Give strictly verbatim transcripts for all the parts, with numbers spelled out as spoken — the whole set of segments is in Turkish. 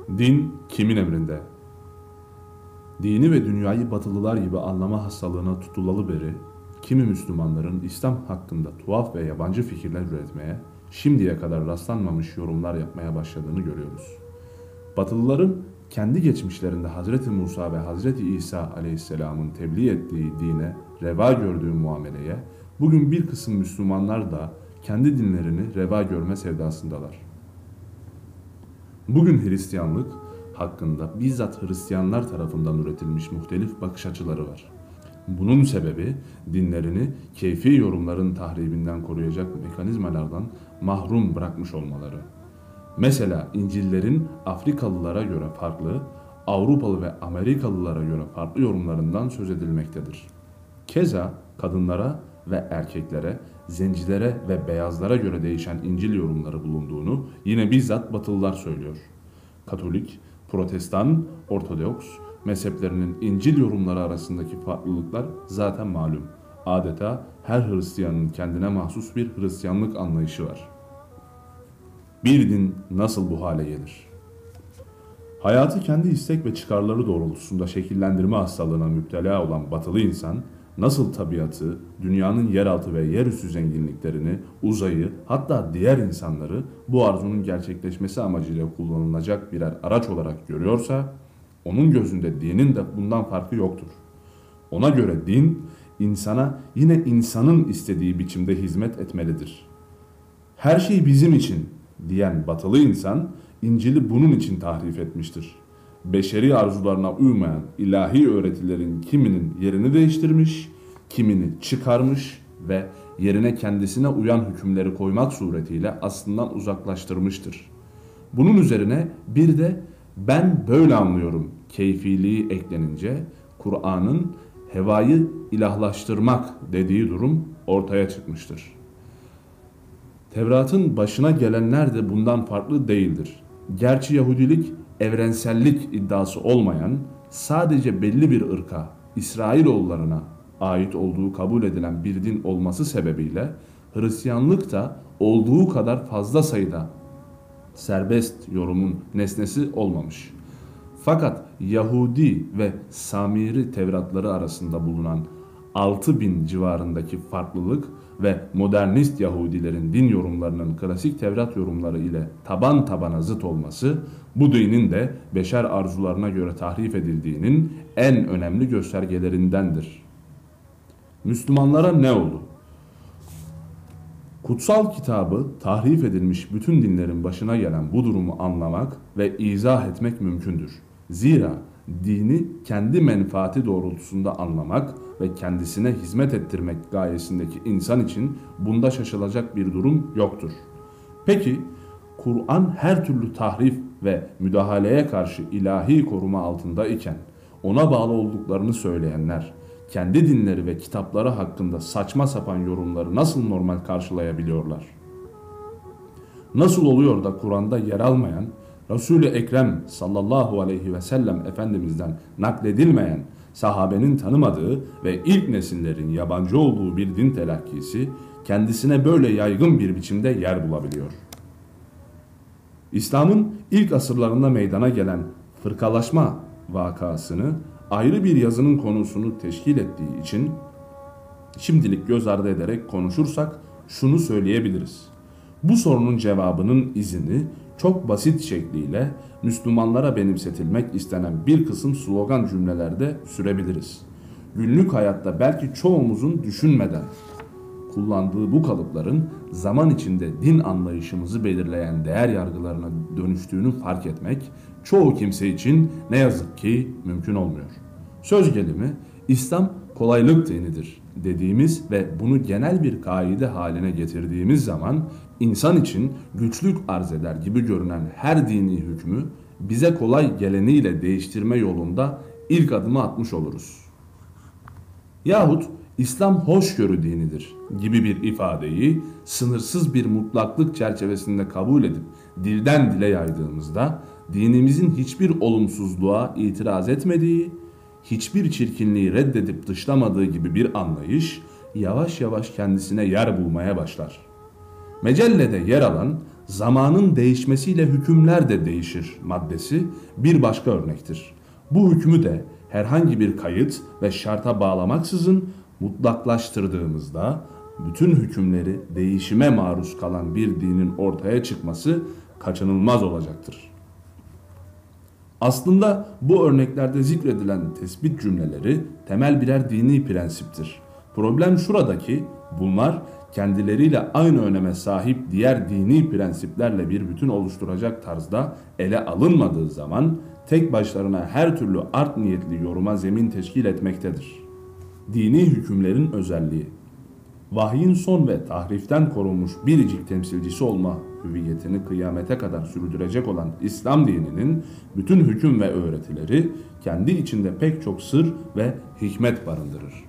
Din kimin emrinde? Dini ve dünyayı batılılar gibi anlama hastalığına tutulalı beri, kimi Müslümanların İslam hakkında tuhaf ve yabancı fikirler üretmeye, şimdiye kadar rastlanmamış yorumlar yapmaya başladığını görüyoruz. Batılıların kendi geçmişlerinde Hazreti Musa ve Hazreti İsa aleyhisselamın tebliğ ettiği dine reva gördüğü muameleye, bugün bir kısım Müslümanlar da kendi dinlerini reva görme sevdasındalar. Bugün Hristiyanlık hakkında bizzat Hristiyanlar tarafından üretilmiş muhtelif bakış açıları var. Bunun sebebi dinlerini keyfi yorumların tahribinden koruyacak mekanizmalardan mahrum bırakmış olmaları. Mesela İncil'lerin Afrikalılara göre farklı, Avrupalı ve Amerikalılara göre farklı yorumlarından söz edilmektedir. Keza kadınlara ve erkeklere, zencilere ve beyazlara göre değişen İncil yorumları bulunduğunu yine bizzat Batılılar söylüyor. Katolik, Protestan, Ortodoks mezheplerinin İncil yorumları arasındaki farklılıklar zaten malum. Adeta her Hristiyanın kendine mahsus bir Hristiyanlık anlayışı var. Bir din nasıl bu hale gelir? Hayatı kendi istek ve çıkarları doğrultusunda şekillendirme hastalığına müptela olan batılı insan, nasıl tabiatı, dünyanın yeraltı ve yerüstü zenginliklerini, uzayı, hatta diğer insanları bu arzunun gerçekleşmesi amacıyla kullanılacak birer araç olarak görüyorsa, onun gözünde dinin de bundan farkı yoktur. Ona göre din, insana yine insanın istediği biçimde hizmet etmelidir. Her şey bizim için diyen batılı insan, İncil'i bunun için tahrif etmiştir. Beşeri arzularına uymayan ilahi öğretilerin kiminin yerini değiştirmiş, kimini çıkarmış ve yerine kendisine uyan hükümleri koymak suretiyle aslından uzaklaştırmıştır. Bunun üzerine bir de ben böyle anlıyorum keyfiliği eklenince Kur'an'ın hevayı ilahlaştırmak dediği durum ortaya çıkmıştır. Tevrat'ın başına gelenler de bundan farklı değildir. Gerçi Yahudilik evrensellik iddiası olmayan, sadece belli bir ırka, İsrailoğullarına ait olduğu kabul edilen bir din olması sebebiyle Hristiyanlık da olduğu kadar fazla sayıda serbest yorumun nesnesi olmamış. Fakat Yahudi ve Samiri Tevratları arasında bulunan altı bin civarındaki farklılık ve modernist Yahudilerin din yorumlarının klasik Tevrat yorumları ile taban tabana zıt olması, bu dinin de beşer arzularına göre tahrif edildiğinin en önemli göstergelerindendir. Müslümanlara ne oldu? Kutsal kitabı tahrif edilmiş bütün dinlerin başına gelen bu durumu anlamak ve izah etmek mümkündür. Zira dini kendi menfaati doğrultusunda anlamak ve kendisine hizmet ettirmek gayesindeki insan için bunda şaşılacak bir durum yoktur. Peki, Kur'an her türlü tahrif ve müdahaleye karşı ilahi koruma altında iken, ona bağlı olduklarını söyleyenler, kendi dinleri ve kitapları hakkında saçma sapan yorumları nasıl normal karşılayabiliyorlar? Nasıl oluyor da Kur'an'da yer almayan, Resul-i Ekrem sallallahu aleyhi ve sellem Efendimiz'den nakledilmeyen, sahabenin tanımadığı ve ilk nesillerin yabancı olduğu bir din telakkisi, kendisine böyle yaygın bir biçimde yer bulabiliyor? İslam'ın ilk asırlarında meydana gelen fırkalaşma vakasını ayrı bir yazının konusunu teşkil ettiği için şimdilik göz ardı ederek konuşursak şunu söyleyebiliriz. Bu sorunun cevabının izini çok basit şekliyle Müslümanlara benimsetilmek istenen bir kısım slogan cümlelerde sürebiliriz. Günlük hayatta belki çoğumuzun düşünmeden kullandığı bu kalıpların zaman içinde din anlayışımızı belirleyen değer yargılarına dönüştüğünü fark etmek çoğu kimse için ne yazık ki mümkün olmuyor. Söz gelimi İslam kolaylık dinidir dediğimiz ve bunu genel bir kaide haline getirdiğimiz zaman insan için güçlük arz eder gibi görünen her dini hükmü bize kolay geleniyle değiştirme yolunda ilk adımı atmış oluruz. Yahut İslam hoşgörü dinidir gibi bir ifadeyi sınırsız bir mutlaklık çerçevesinde kabul edip dilden dile yaydığımızda dinimizin hiçbir olumsuzluğa itiraz etmediği, hiçbir çirkinliği reddedip dışlamadığı gibi bir anlayış yavaş yavaş kendisine yer bulmaya başlar. Mecellede yer alan zamanın değişmesiyle hükümler de değişir maddesi bir başka örnektir. Bu hükmü de herhangi bir kayıt ve şarta bağlamaksızın mutlaklaştırdığımızda bütün hükümleri değişime maruz kalan bir dinin ortaya çıkması kaçınılmaz olacaktır. Aslında bu örneklerde zikredilen tespit cümleleri temel birer dini prensiptir. Problem şuradaki, bunlar kendileriyle aynı öneme sahip diğer dini prensiplerle bir bütün oluşturacak tarzda ele alınmadığı zaman tek başlarına her türlü art niyetli yoruma zemin teşkil etmektedir. Dini hükümlerin özelliği, vahyin son ve tahriften korunmuş biricik temsilcisi olma hüviyetini kıyamete kadar sürdürecek olan İslam dininin bütün hüküm ve öğretileri kendi içinde pek çok sır ve hikmet barındırır.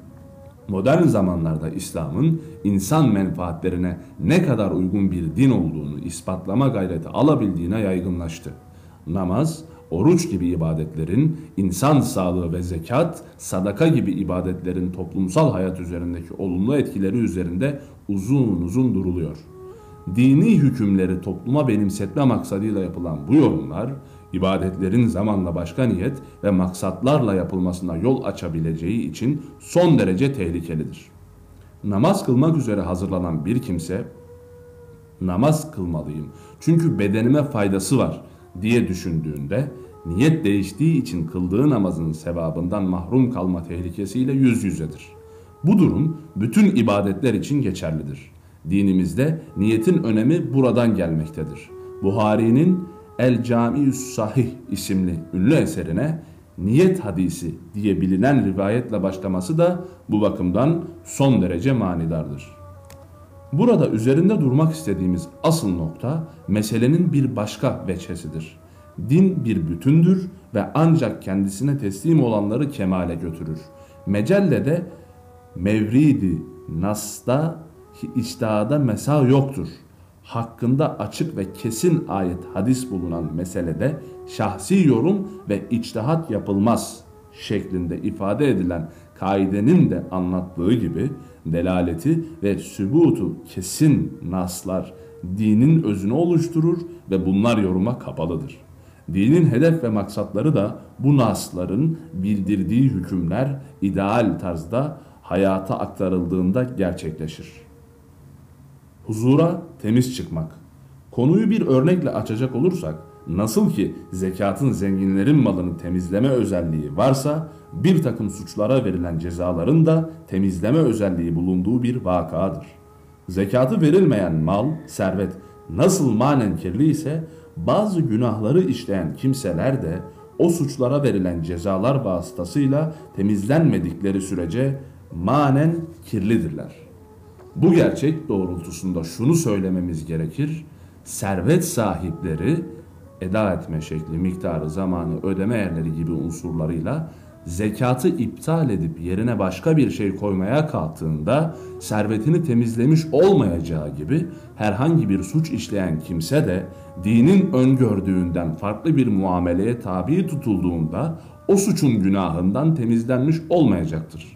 Modern zamanlarda İslam'ın insan menfaatlerine ne kadar uygun bir din olduğunu ispatlama gayreti alabildiğine yaygınlaştı. Namaz, oruç gibi ibadetlerin, insan sağlığı ve zekat, sadaka gibi ibadetlerin toplumsal hayat üzerindeki olumlu etkileri üzerinde uzun uzun duruluyor. Dini hükümleri topluma benimsetme maksadıyla yapılan bu yorumlar, ibadetlerin zamanla başka niyet ve maksatlarla yapılmasına yol açabileceği için son derece tehlikelidir. Namaz kılmak üzere hazırlanan bir kimse, namaz kılmalıyım çünkü bedenime faydası var diye düşündüğünde, niyet değiştiği için kıldığı namazın sevabından mahrum kalma tehlikesiyle yüz yüzedir. Bu durum bütün ibadetler için geçerlidir. Dinimizde niyetin önemi buradan gelmektedir. Buhari'nin El Camiü's Sahih isimli ünlü eserine niyet hadisi diye bilinen rivayetle başlaması da bu bakımdan son derece manidardır. Burada üzerinde durmak istediğimiz asıl nokta meselenin bir başka veçhesidir. Din bir bütündür ve ancak kendisine teslim olanları kemale götürür. Mecellede mevridi nas'ta içtihada mesa yoktur. Hakkında açık ve kesin ayet hadis bulunan meselede şahsi yorum ve içtihat yapılmaz şeklinde ifade edilen kaidenin de anlattığı gibi delaleti ve sübutu kesin naslar dinin özünü oluşturur ve bunlar yoruma kapalıdır. Dinin hedef ve maksatları da bu nasların bildirdiği hükümler ideal tarzda hayata aktarıldığında gerçekleşir. Huzura temiz çıkmak. Konuyu bir örnekle açacak olursak, nasıl ki zekatın zenginlerin malını temizleme özelliği varsa, bir takım suçlara verilen cezaların da temizleme özelliği bulunduğu bir vakadır. Zekatı verilmeyen mal, servet nasıl manen kirli ise, bazı günahları işleyen kimseler de o suçlara verilen cezalar vasıtasıyla temizlenmedikleri sürece manen kirlidirler. Bu gerçek doğrultusunda şunu söylememiz gerekir: servet sahipleri eda etme şekli, miktarı, zamanı, ödeme yerleri gibi unsurlarıyla zekatı iptal edip yerine başka bir şey koymaya kalktığında servetini temizlemiş olmayacağı gibi herhangi bir suç işleyen kimse de dinin öngördüğünden farklı bir muameleye tabi tutulduğunda o suçun günahından temizlenmiş olmayacaktır.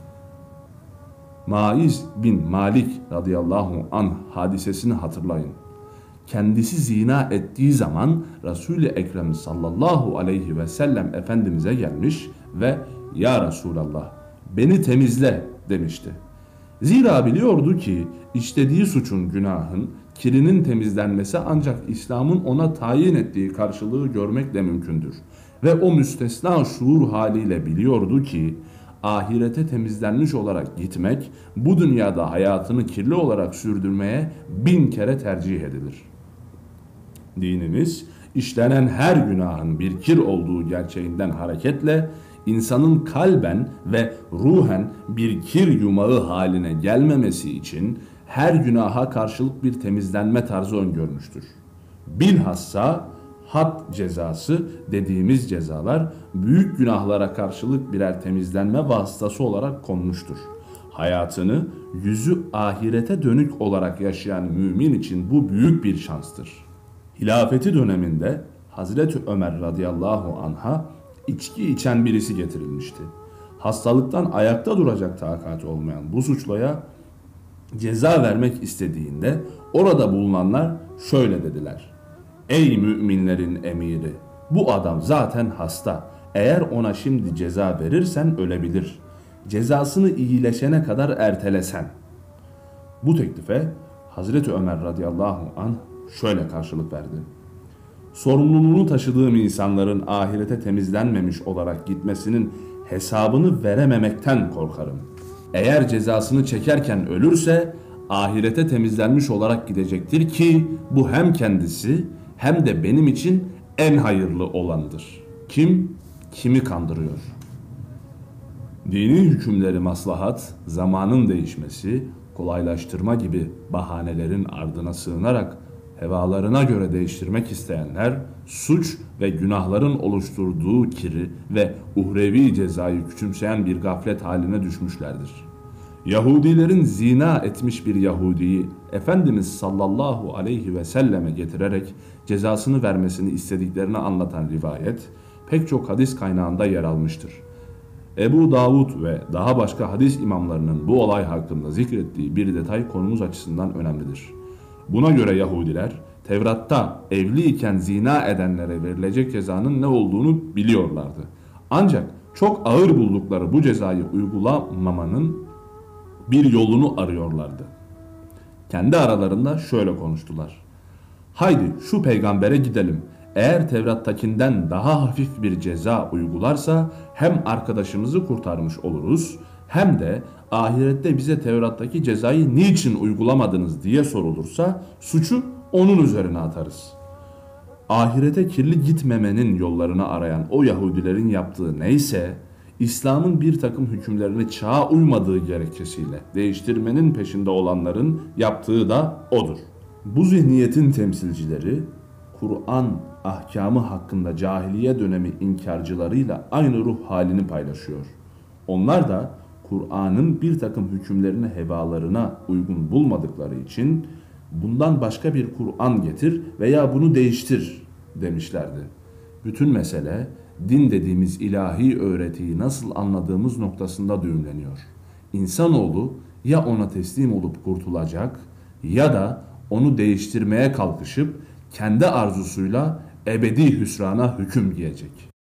Maiz bin Malik radıyallahu anh hadisesini hatırlayın. Kendisi zina ettiği zaman Resul-i Ekrem sallallahu aleyhi ve sellem Efendimiz'e gelmiş ve "Ya Resulallah, beni temizle" demişti. Zira biliyordu ki işlediği suçun, günahın, kirinin temizlenmesi ancak İslam'ın ona tayin ettiği karşılığı görmekle mümkündür. Ve o müstesna şuur haliyle biliyordu ki ahirete temizlenmiş olarak gitmek, bu dünyada hayatını kirli olarak sürdürmeye bin kere tercih edilir. Dinimiz, işlenen her günahın bir kir olduğu gerçeğinden hareketle, insanın kalben ve ruhen bir kir yumağı haline gelmemesi için her günaha karşılık bir temizlenme tarzı öngörmüştür. Bilhassa had cezası dediğimiz cezalar büyük günahlara karşılık birer temizlenme vasıtası olarak konmuştur. Hayatını yüzü ahirete dönük olarak yaşayan mümin için bu büyük bir şanstır. Hilafeti döneminde Hazreti Ömer radıyallahu anh'a içki içen birisi getirilmişti. Hastalıktan ayakta duracak takati olmayan bu suçluya ceza vermek istediğinde orada bulunanlar şöyle dediler: Ey müminlerin emiri, bu adam zaten hasta. Eğer ona şimdi ceza verirsen ölebilir. Cezasını iyileşene kadar ertelesen. Bu teklife Hazreti Ömer radıyallahu anh şöyle karşılık verdi: Sorumluluğunu taşıdığım insanların ahirete temizlenmemiş olarak gitmesinin hesabını verememekten korkarım. Eğer cezasını çekerken ölürse ahirete temizlenmiş olarak gidecektir ki bu hem kendisi hem de benim için en hayırlı olandır. Kim kimi kandırıyor? Dini hükümleri maslahat, zamanın değişmesi, kolaylaştırma gibi bahanelerin ardına sığınarak hevalarına göre değiştirmek isteyenler suç ve günahların oluşturduğu kiri ve uhrevi cezayı küçümseyen bir gaflet haline düşmüşlerdir. Yahudilerin zina etmiş bir Yahudiyi Efendimiz sallallahu aleyhi ve selleme getirerek cezasını vermesini istediklerini anlatan rivayet pek çok hadis kaynağında yer almıştır. Ebu Davud ve daha başka hadis imamlarının bu olay hakkında zikrettiği bir detay konumuz açısından önemlidir. Buna göre Yahudiler Tevrat'ta evliyken zina edenlere verilecek cezanın ne olduğunu biliyorlardı. Ancak çok ağır buldukları bu cezayı uygulamamanın bir yolunu arıyorlardı. Kendi aralarında şöyle konuştular: Haydi şu peygambere gidelim. Eğer Tevrat'takinden daha hafif bir ceza uygularsa hem arkadaşımızı kurtarmış oluruz hem de ahirette bize Tevrat'taki cezayı niçin uygulamadınız diye sorulursa suçu onun üzerine atarız. Ahirete kirli gitmemenin yollarını arayan o Yahudilerin yaptığı neyse, İslam'ın bir takım hükümlerini çağa uymadığı gerekçesiyle değiştirmenin peşinde olanların yaptığı da odur. Bu zihniyetin temsilcileri Kur'an ahkamı hakkında cahiliye dönemi inkarcılarıyla aynı ruh halini paylaşıyor. Onlar da Kur'an'ın bir takım hükümlerini hevalarına uygun bulmadıkları için bundan başka bir Kur'an getir veya bunu değiştir demişlerdi. Bütün mesele din dediğimiz ilahi öğretiyi nasıl anladığımız noktasında düğümleniyor. İnsanoğlu ya ona teslim olup kurtulacak ya da onu değiştirmeye kalkışıp kendi arzusuyla ebedi hüsrana hüküm giyecek.